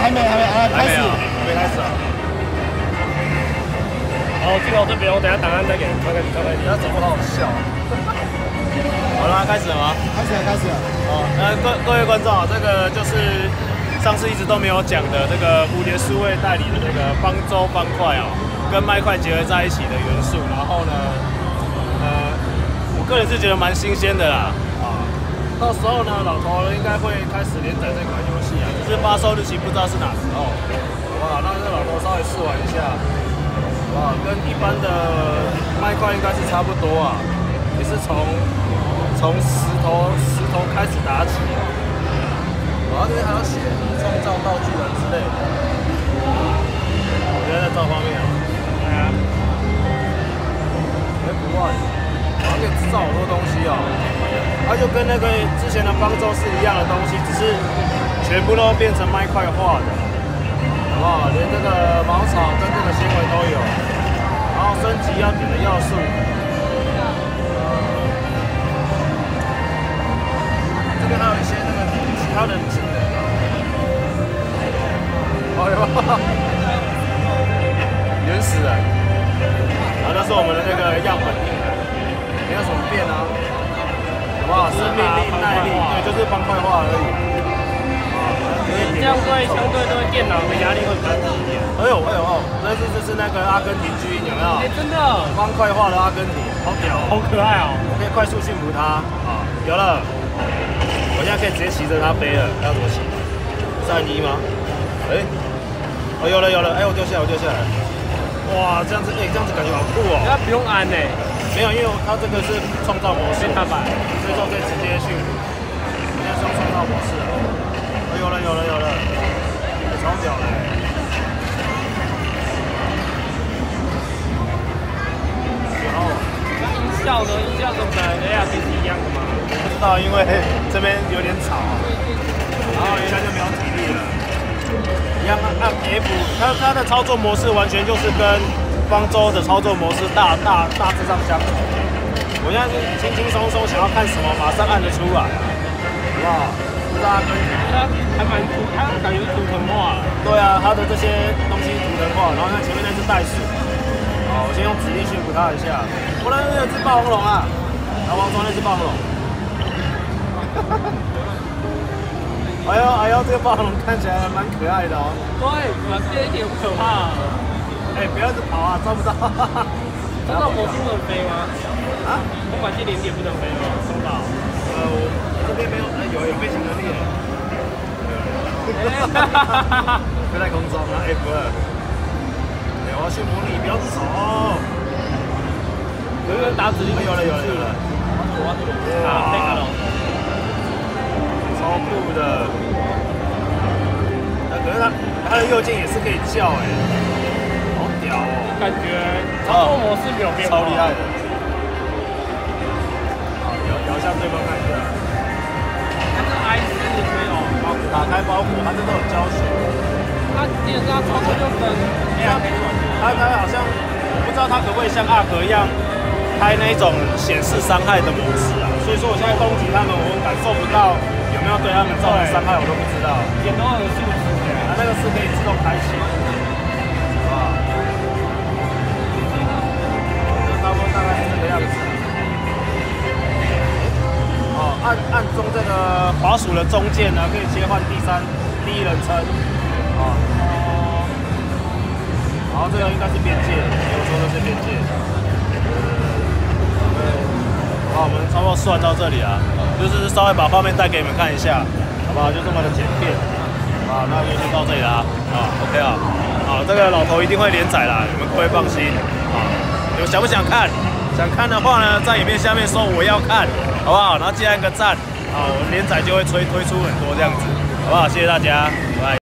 还没，开始， 还没开始啊。 好，镜头这边，我等下档案再给你看看， 你要怎么好笑？好了，开始了吗？ 开始了。 哦，那各位观众啊，这个就是上次一直都没有讲的这个蝴蝶数位代理的这个方舟方块啊，跟麦块结合在一起的元素。然后呢，我个人是觉得蛮新鲜的啦。啊，到时候呢，老头应该会开始连载这款游戏啊，只是发售日期不知道是哪时候。哇，那这个老头稍微试玩一下。哇，跟一般的麦块应该是差不多啊，也是从石头开始打起啊。哇，这边还要写创造道具人之类的。我觉得在这方面啊，对啊，不外，然后可以制造好多东西哦。它就跟那个之前的方舟是一样的东西，只是全部都变成麦块化的。哇，连这个茅草跟这个纤维都有，然后升级要点的要素，这边还有一些那个其他的技能，哎呦，原始人，然后这是我们的那个样本印的，没有什么变啊，哇，生命力、耐力，对，就是方块化而已。 这样相对这个电脑的压力会比较低一点。 哎呦，这是那个阿根廷巨鹰有没有？ 哎，真的， 方块化的阿根廷，好屌， 好可爱哦！ 我可以快速驯服它啊！有了，我现在可以直接骑着它飞了。要怎么骑？3-1吗？哎，哦，有了，哎，我掉下来。哇，这样子感觉好酷哦！ 它不用按呢， 没有，因为它这个是创造模式， 踏板， 所以说可以直接驯服。我现在是用创造模式了。有了，超屌的。然后音效跟我们的 ARC 是一样的吗？ 不知道，因为这边有点吵，然后一下就没有体力了。一样按 F， 它的操作模式完全就是跟方舟的操作模式大致上相同。我现在是轻轻松松想要看什么，马上按得出来，好不好？它还蛮图，它感觉是图腾化。对啊，它的这些东西图腾化，然后看前面那只袋鼠，好，我先用指令驯服它一下。我那边有只霸王龙啊，老王装那只霸王龙。哎呦，这个霸王龙看起来蛮可爱的哦。 对，这一点不可怕。 哎，不要一直跑啊，抓不到。 抓到魔术不能飞吗？啊？空管机0点不能飞吗？收到。 我这边没有，有飞行能力。飞在空中，然后 F2。我要驯服你，不要走。 有人打指令。 有了。 啊， 超酷的。可是它的右键也是可以叫哎，好屌哦！ 感觉操作模式没有变化， 超厉害的。摇向对方看一下。 它是 I4可以哦， 打开包裹，它这都有教学。 它基本上操作就跟 ARK 它好像不知道它可不可以像 ARK 一样开那种显示伤害的模式啊。所以说我现在攻击他们，我感受不到有没有对他们造成伤害，我都不知道。 点都有数值的， 那个是可以自动开启，好不好？差不多大概是这个样子。哦，按中这个滑鼠的中键呢，可以切换第一人称。哦，然后这个应该是边界，没有说这是边界。好，我们差不多试完到这里啊，就是稍微把画面带给你们看一下，好不好？就这么的简便。好，那就先到这里啦。OK 啊。好，这个老头一定会连载啦，你们可以放心。你们想不想看？想看的话呢，在影片下面说我要看，好不好？然后记得按个赞，好，我连载就会推出很多这样子，好不好？谢谢大家，拜拜。